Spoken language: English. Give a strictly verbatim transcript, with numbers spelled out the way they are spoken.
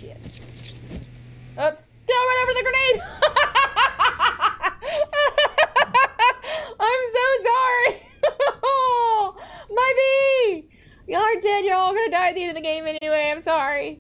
shit. Oops. Don't run over the grenade! I'm so sorry! My bee! Y'all are dead. You're all gonna die at the end of the game anyway. I'm sorry.